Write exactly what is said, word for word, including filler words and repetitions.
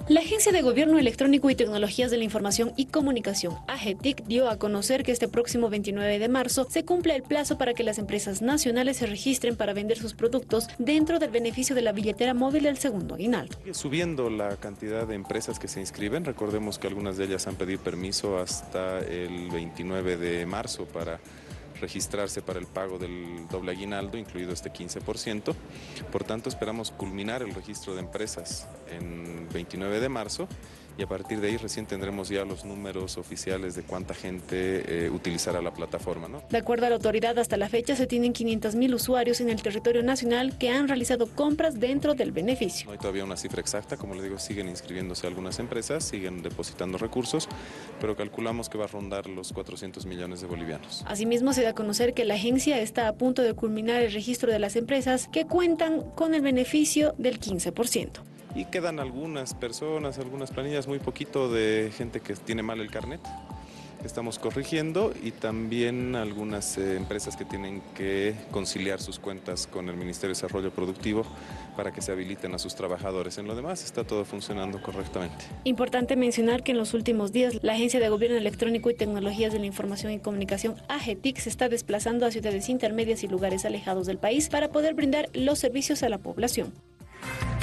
La Agencia de Gobierno Electrónico y Tecnologías de la Información y Comunicación, AGETIC, dio a conocer que este próximo veintinueve de marzo se cumple el plazo para que las empresas nacionales se registren para vender sus productos dentro del beneficio de la billetera móvil del segundo aguinaldo. Sigue subiendo la cantidad de empresas que se inscriben. Recordemos que algunas de ellas han pedido permiso hasta el veintinueve de marzo para registrarse para el pago del doble aguinaldo, incluido este quince por ciento. Por tanto, esperamos culminar el registro de empresas en veintinueve de marzo y a partir de ahí recién tendremos ya los números oficiales de cuánta gente eh, utilizará la plataforma, ¿no? De acuerdo a la autoridad, hasta la fecha se tienen quinientos mil usuarios en el territorio nacional que han realizado compras dentro del beneficio. No hay todavía una cifra exacta, como les digo, siguen inscribiéndose algunas empresas, siguen depositando recursos, pero calculamos que va a rondar los cuatrocientos millones de bolivianos. Asimismo, se da a conocer que la agencia está a punto de culminar el registro de las empresas que cuentan con el beneficio del quince por ciento. Y quedan algunas personas, algunas planillas, muy poquito de gente que tiene mal el carnet. Estamos corrigiendo y también algunas eh, empresas que tienen que conciliar sus cuentas con el Ministerio de Desarrollo Productivo para que se habiliten a sus trabajadores. En lo demás está todo funcionando correctamente. Importante mencionar que en los últimos días la Agencia de Gobierno Electrónico y Tecnologías de la Información y Comunicación, AGETIC, se está desplazando a ciudades intermedias y lugares alejados del país para poder brindar los servicios a la población.